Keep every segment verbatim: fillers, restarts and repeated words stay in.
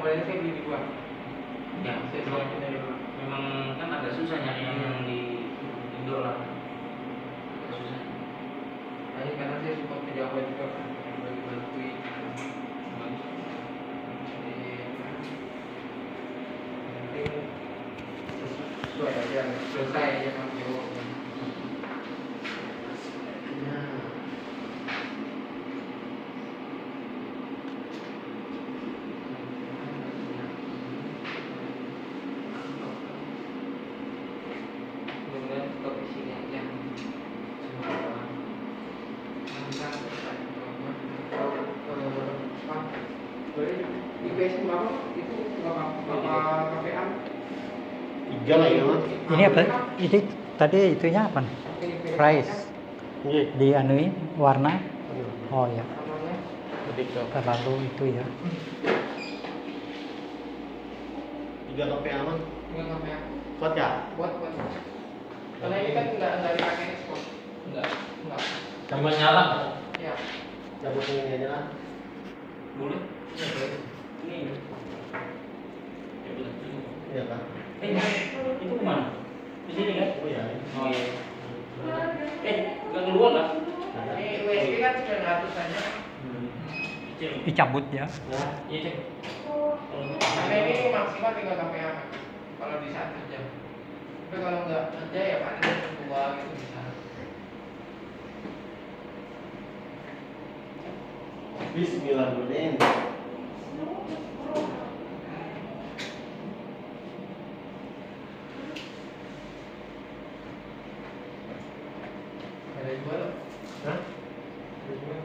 Apalagi saya beli di luar. Ya, Saya jual dari luar. memang kan agak susah nyari yang di Indo lah. Susah. Nah, ini karena saya support ke Jawa juga kan, bagi bantuin. Jadi, penting sesuai aja, selesai aja sama Jawa. Tiga lah ya mas. Ini apa? Ini tadi itunya apa? Price. Iya. Di anui warna. Oh ya. Ketika Terlalu itu ya. tiga K P A mas. Enggak sampai ya. Kuat ya? Buat buat. Karena ini kan enggak enggak dipakai ekspor. Enggak, enggak. Coba nyala. Ya. Cabut ini aja lah. Boleh? Iya, boleh. Ini. Ya boleh. Iya kan? Eh, itu kemana? Di sini kan? Oh ya. Oh iya. Eh, nggak keluar lah. Ini U S B kan sembilan ratus aja. Cek. Dicabut ya. Nah, Iya cek. Karena ini maksimal tiga K P A kalau di saat kerja. Tapi kalau nggak kerja ya paling dua gitu bisa. Bismillahirrahmanirrahim. Ada jual? Hah? Ada jual?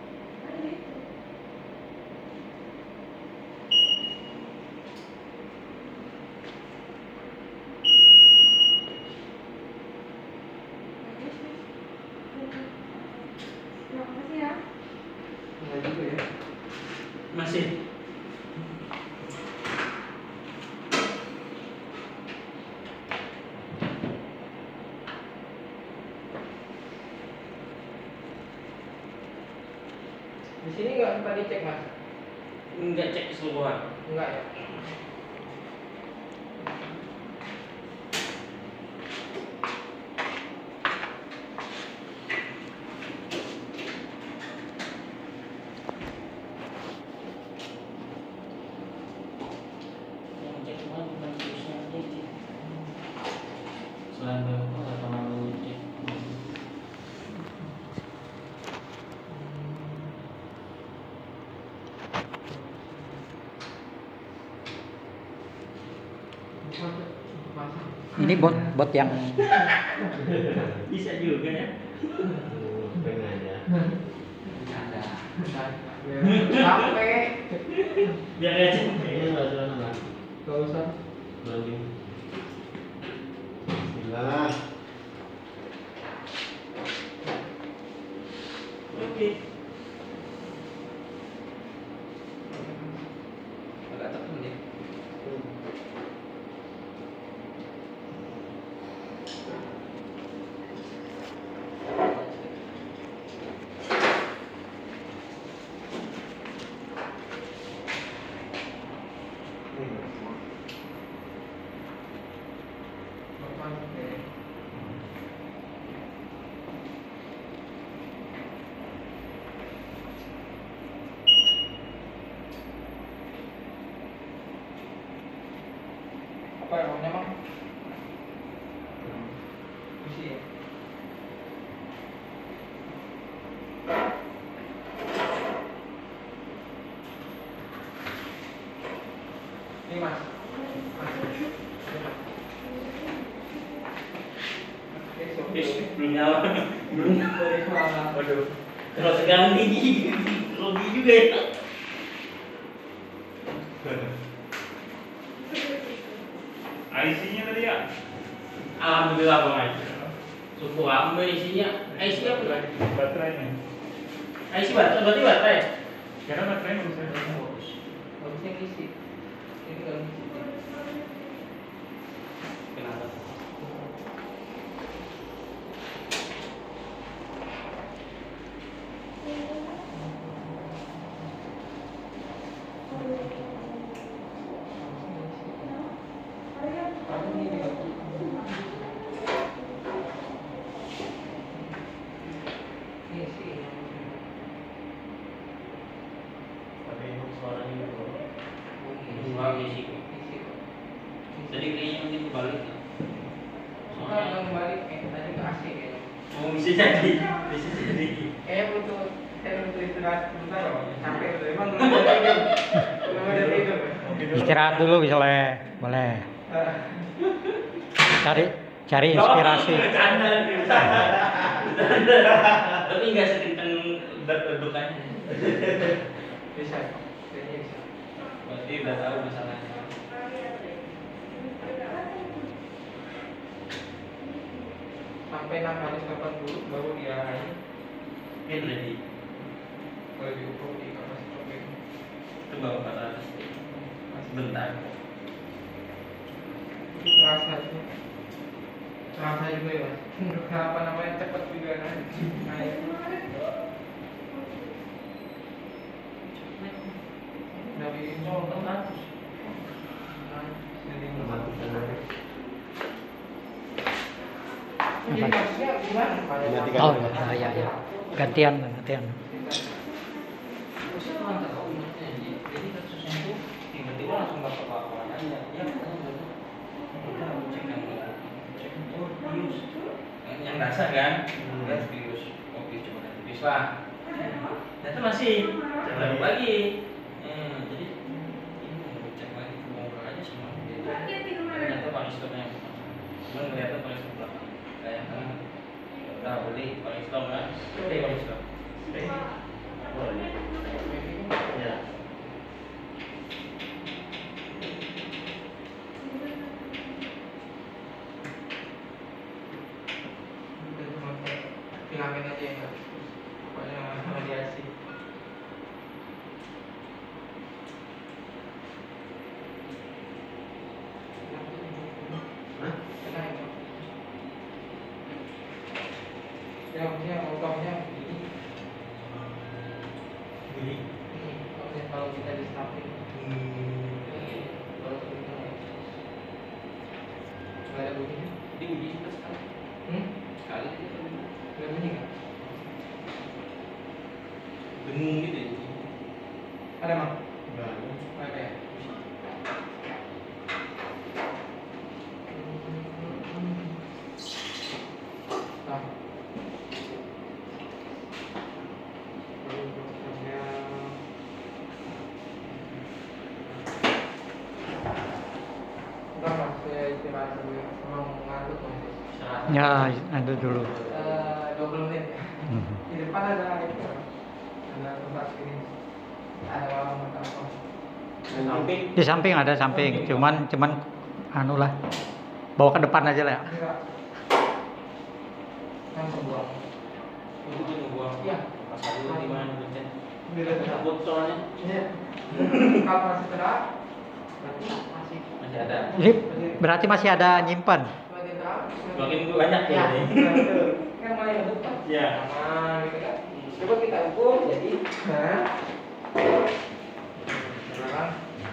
Enggak juga ya. Masih. Di sini nggak sempat dicek mas? Nggak cek keseluruhan. Enggak ya. Yang cek cuma bukan terusnya aja cek. Selain berapa atau lalu cek. Ini bot bot yang Bisa juga ya. Pengen aja. Ada. Sampai Biar aja. Kayaknya nggak usah nggak. nggak usah. Banding. Bismillah. Oke. Agak tekan ya. Apa ya maunya bang? Isi ya. Ini mas. Mas. Oke, so- Yes, belum nyala. Belum nyala. Sorry, salah. Waduh. Kalau sekarang gigi, grogi juga ya. I C-nya tadi ya? Alhamdulillah bang Ai. Syukur ambil isinya. I C apa ya? Baterainya. I C baterai, berarti baterai. Karena baterainya bisa Bagus. Bagusnya ngisi. Ini nggak ngisi. Kenapa? kurang isi kok. isi kok. Jadi kayaknya nanti kebalik. Bukan Soalnya yang balik kayak tadi ke A C kayaknya. oh bisa jadi, bisa jadi. Kayaknya butuh saya butuh istirahat sebentar loh. Capek udah emang belum ada tidur. Belum ada tidur. Istirahat dulu boleh, boleh. Cari cari inspirasi. Bercanda, bercanda. Bercanda. Tapi nggak sekencang berdudukannya. Bisa, kayaknya bisa. Berarti udah tahu masalahnya. Sampai enam ratus delapan puluh baru dia ini Mungkin ready. kalau diukur di kapasitas topik. Itu bawa empat ratus. Sebentar. Terasa itu, terasa juga ya mas. Apa namanya cepat juga kan? Naik. Dari nol enam ratus. Jadi Matikan aja. Jadi maksudnya gimana? Pak? Oh ya, ya, ya. Gantian, gantian. Saya kurang tahu maksudnya. Jadi kasusnya itu tiba-tiba langsung bapak-bapak aja. Ya katanya gitu. Kita mau cek yang cek oh virus. Yang, yang dasar kan? Lihat virus. Oke coba nanti bisa lah. Ternyata masih baru lagi. Hmm, jadi ini mau cek lagi ngobrol aja semua. Ternyata paling stopnya. Cuma ngeliatnya paling stop belakang. Kayak kan udah beli paling stop kan? Oke paling stop. Boleh. Ya. Udah cuma kayak filamen aja ya, pokoknya radiasi. Hah? Kena itu. Ya maksudnya motornya ini, Bunyi. ini maksudnya kalau kita di snapping, ini kalau kita nggak ada bunyinya, Ini bunyi cepat sekali. hmm? Sekali aja bunyi. Nggak bunyi nggak? Dengung gitu ya. Ada mang? Enggak ada. Ada ya? Nah. Lalu prosesnya udah mas, saya istirahat dulu. Emang ngantuk mas. Istirahat. Ya, ada dulu. Eh, dua puluh menit ya. Hmm. Di depan ada itu, ada tempat ini, ada warung apa? Samping. Di samping ada samping, cuman cuman anu lah. Bawa ke depan aja lah. Ya. Enggak. Langsung buang. Itu tuh ngebuang. Iya. Pas dulu di mana pencet. Di depan. Takut soalnya. Iya. Kalau masih terang, berarti masih. Masih ada. Jadi berarti masih ada nyimpan. Semakin terang, Makin banyak ya. ya. ini. Betul. Kan mulai ngebut kan? Iya. Aman gitu kan? Coba kita ukur jadi. Nah. Sekarang.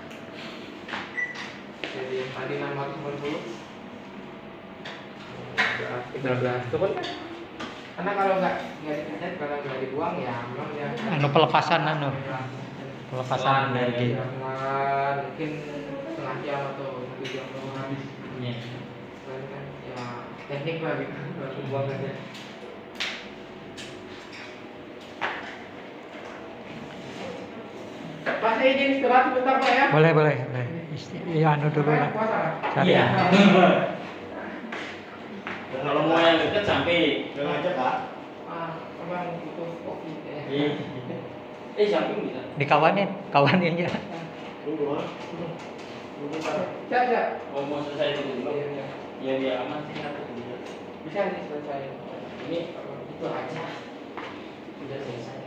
Jadi yang tadi enam ratus sembilan puluh. tiga belas. Cukup kan? Karena kalau nggak nggak dicet, kalau nggak dibuang ya memang dia. Anu pelepasan anu. Pelepasan Pelan, energi. Pelan, mungkin setengah jam atau satu jam baru habis. Iya. Soalnya kan ya teknik lah gitu, langsung buang aja. Pak saya izin istirahat sebentar Pak ya. Boleh, boleh, boleh. Isti- Ya anu dulu lah. Puasa. Cari. Iya. Kalau mau yang dekat sampai. Udah ngajak, Kak? Ah, abang butuh kopi ya. Iya. Eh samping bisa. Dikawanin, kawanin ya. Tunggu, ah. Siap, siap. Oh mau selesai dulu. Iya, iya. Ya dia aman sih satu bisa. Bisa nih selesai. Ini itu aja. Sudah selesai.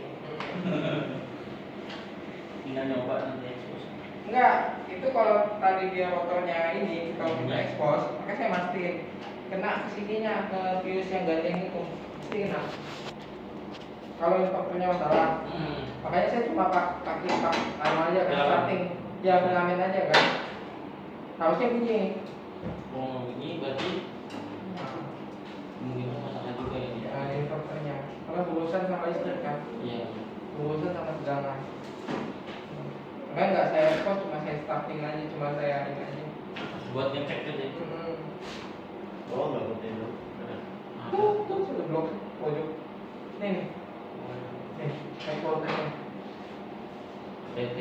Tinggal nyoba nanti ekspos. Enggak, itu kalau tadi dia motornya ini kalau kita expose, maka saya mastiin kena ke sininya ke fuse yang gandeng itu, pasti kena. Kalau inverternya masalah, Hmm. makanya saya cuma pak pakai pak anu aja kan Filamen. starting, ya filamen aja kan. Harusnya bunyi. Mau begini berarti Nah, mungkin masalah juga ya dia. ya, inverternya, karena berurusan sama listrik kan, Iya. berurusan sama tegangan. Makanya nggak saya expose, cuma saya starting aja, cuma saya ini aja. Buat ngecek aja. Hmm. Oh, nggak kontainer. Ada. Tuh, tuh sudah blok pojok. Nih nih, nih, saya konten. T T.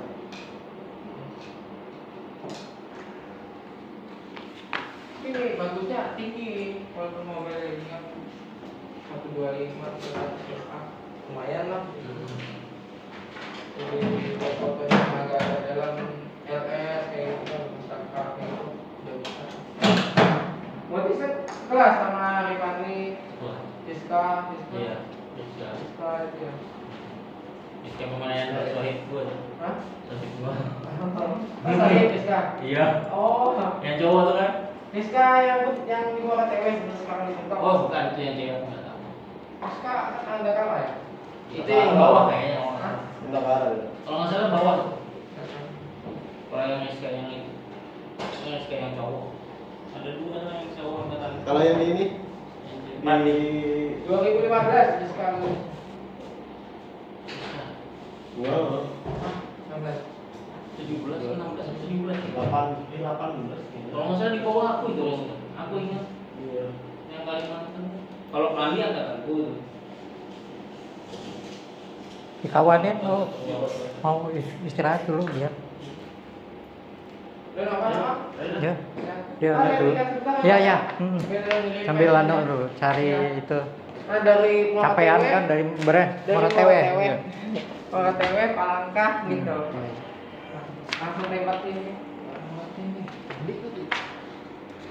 Ini bagusnya tinggi, walaupun mobil ini kan satu dua lima lumayan lah. Jadi foto-fotonya agak ada dalam L S kayak gitu kan, bisa kayak gitu udah bisa. Motif kelas sama Ripani, Wah. Siska, Siska, Iya. Bisa. Siska itu ya. Bisa pemandangan Sohib gua. Hah? Sohib gua. Oh, saya Siska. Iya. Oh, Yang cowok tuh kan? Siska yang yang di bawah K T W sekarang dibentuk. Oh, bukan itu yang cewek aku nggak tahu. Siska kan ada kalah ya? Itu yang bawah kayaknya. Hah? Enggak ada. Kalau nggak salah bawah tuh. Kalau yang S K yang itu, yang S K yang cowok. Ada dua lah yang cowok angkatan. Kalau yang di ini Yang di dua ribu lima belas Siska lu. enggak, enam belas. tujuh belas, enam belas, tujuh belas. delapan, ini delapan belas. Kalau nggak salah di bawah aku itu, aku ingat Iya. yang Kalimantan. Kalau Bali angkatanku itu. Dikawanin mau mau istirahat dulu biar Dan apa nama? ya dia Ah, anu dulu. ya, sebentar, Ya ya. ya, hmm. Sambil anu dulu cari Ya. itu Nah, dari Muara capean T W, kan dari beres dari Muara T W. Muara T W. Iya. Muara T W Palangka gitu. Hmm. Langsung tembak ini.